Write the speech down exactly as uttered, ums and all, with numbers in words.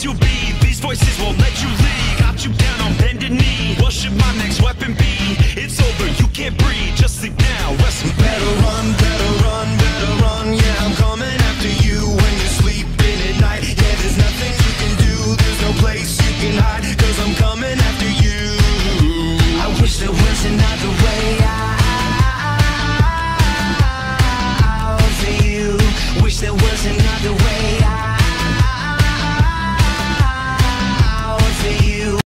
place you'll be. These voices won't let you leave. Got you down on bended knee. What should my next weapon be? It's over, you can't breathe.